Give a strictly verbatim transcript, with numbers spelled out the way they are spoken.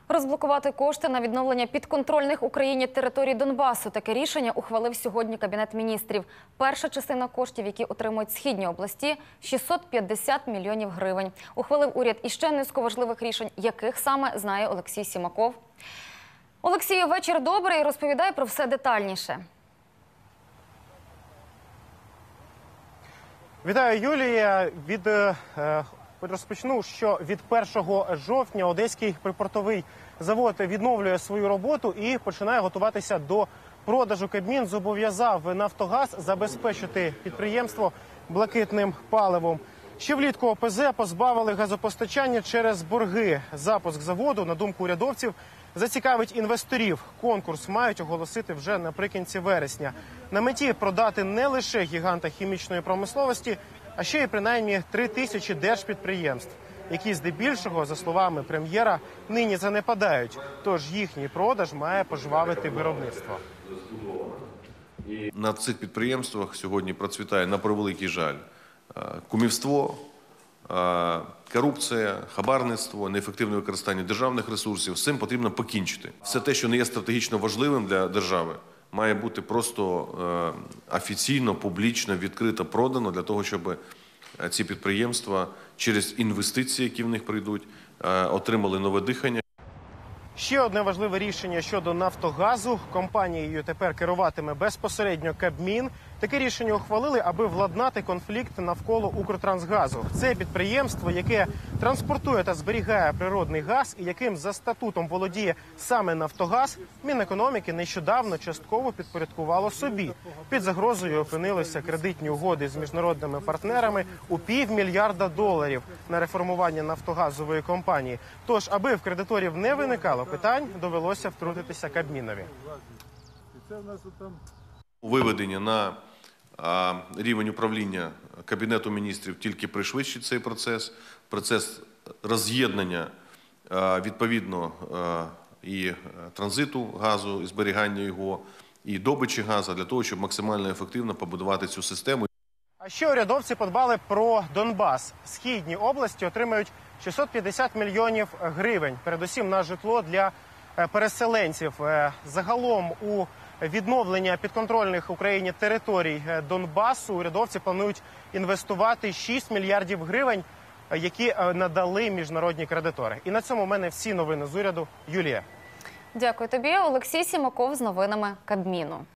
Розблокувати кошти на відновлення підконтрольних Україні територій Донбасу. Таке рішення ухвалив сьогодні Кабінет міністрів. Перша частина коштів, які отримують східні області – шістсот п'ятдесят мільйонів гривень. Ухвалив уряд іще низку важливих рішень, яких саме знає Олексій Сімаков. Олексію, вечір добрий. Розповідай про все детальніше. Вітаю, Юлія. Від е, розпочну, що від першого жовтня Одеський припортовий завод відновлює свою роботу і починає готуватися до продажу. Кабмін зобов'язав «Нафтогаз» забезпечити підприємство блакитним паливом. Ще влітку О Пе Зе позбавили газопостачання через борги. Запуск заводу, на думку урядовців, зацікавить інвесторів. Конкурс мають оголосити вже наприкінці вересня. На меті продати не лише гіганта хімічної промисловості, а ще й принаймні три тисячі держпідприємств, які здебільшого, за словами прем'єра, нині занепадають. Тож їхній продаж має пожвавити виробництво. На цих підприємствах сьогодні процвітає, на превеликий жаль, кумівство, корупція, хабарництво, неефективне використання державних ресурсів. З цим потрібно покінчити. Все те, що не є стратегічно важливим для держави, має бути просто офіційно, публічно, відкрито продано для того, щоб ці підприємства через інвестиції, які в них прийдуть, отримали нове дихання. Ще одне важливе рішення щодо «Нафтогазу». Компанією тепер керуватиме безпосередньо Кабмін. Таке рішення ухвалили, аби владнати конфлікт навколо «Укртрансгазу». Це підприємство, яке транспортує та зберігає природний газ і яким за статутом володіє саме «Нафтогаз», Мінекономіки нещодавно частково підпорядкувало собі. Під загрозою опинилися кредитні угоди з міжнародними партнерами у півмільярда доларів на реформування нафтогазової компанії. Тож, аби в кредиторів не виникало питань, довелося втрутитися Кабмінові. Виведення на рівень управління Кабінету міністрів тільки пришвидшить цей процес. Процес роз'єднання, відповідно, і транзиту газу, і зберігання його, і добичі газу, для того, щоб максимально ефективно побудувати цю систему. А ще урядовці подбали про Донбас. Східні області отримають шістсот п'ятдесят мільйонів гривень, передусім на житло для переселенців. Загалом у відновлення підконтрольних Україні територій Донбасу урядовці планують інвестувати шість мільярдів гривень, які надали міжнародні кредитори. І на цьому в мене всі новини з уряду. Юлія. Дякую тобі. Олексій Сімаков з новинами Кабміну.